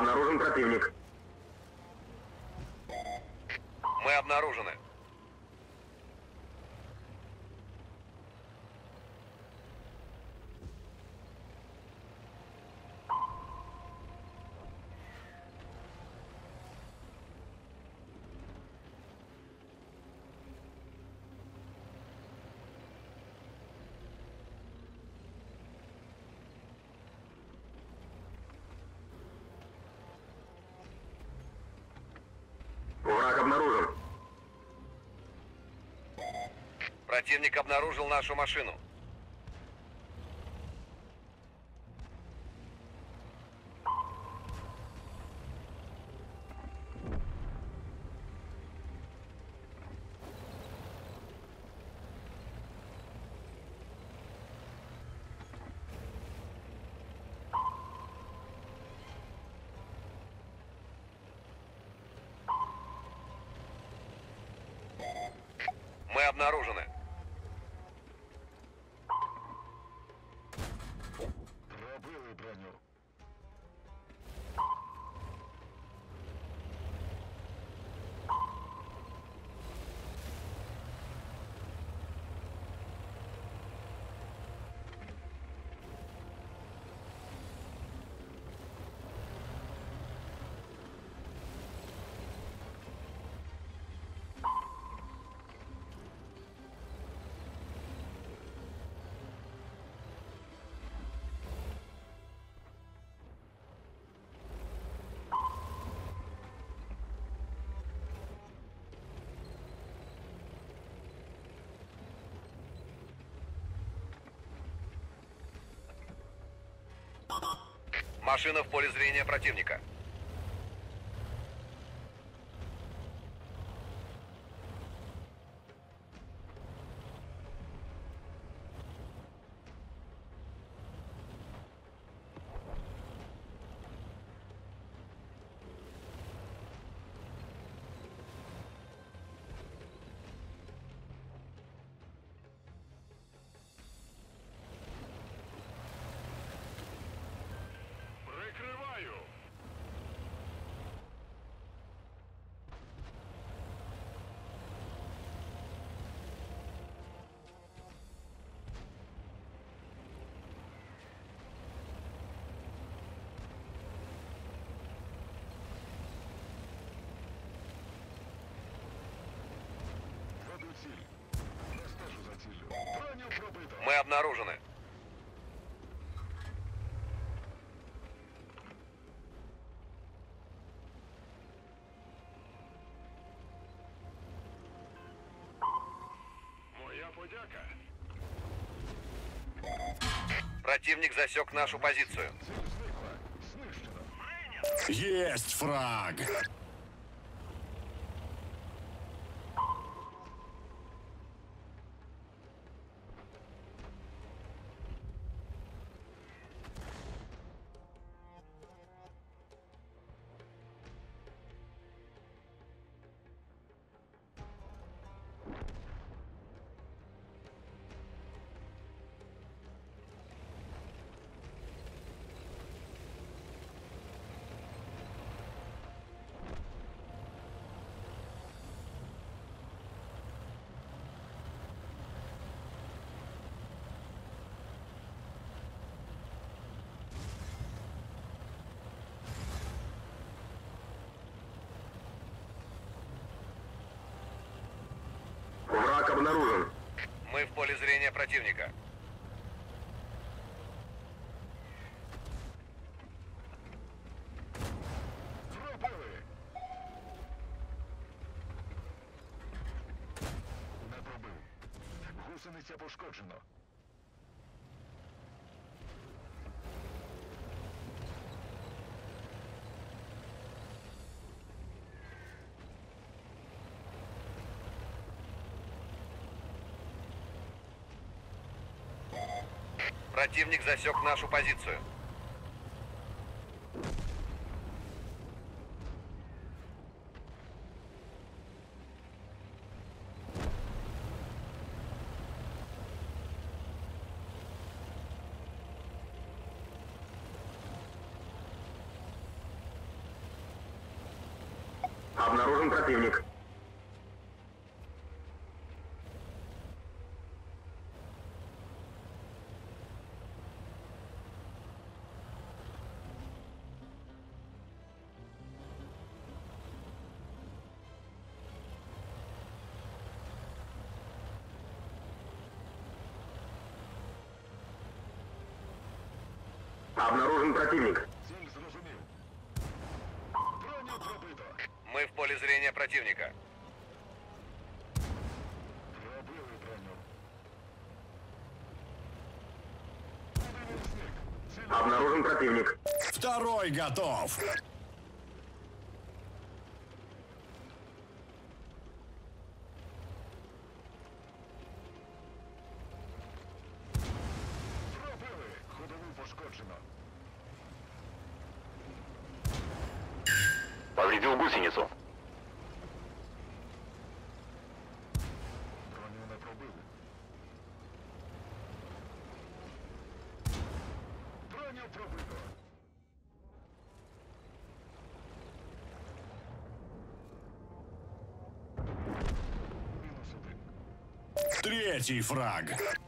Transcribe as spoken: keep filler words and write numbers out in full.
Обнаружен противник. Мы обнаружены. Враг обнаружен. Противник обнаружил нашу машину. Мы обнаружены. Пробили броню. Машина в поле зрения противника. Прикриваю. Веду ціль. Я стежу за ціллю. Броню пробито. Мы обнаружены. Моя подяка. Противник засек нашу позицию. Ціль зникла. Знищено. Есть фраг! Враг обнаружен. Мы в поле зрения противника. Пробили. Не пробив. Гусениця пошкоджено. Противник засек нашу позицию. Обнаружен противник. Обнаружен противник. Цель зрозумів. Броню пробито. Мы в поле зрения противника. Пробили броню. Один зник. Цель Обнаружен противник. Второй готов. пробили. Ходову пошкоджено. Повредил гусеницу. Броню не пробили. Броню пробито. Мінус один. Третий фраг.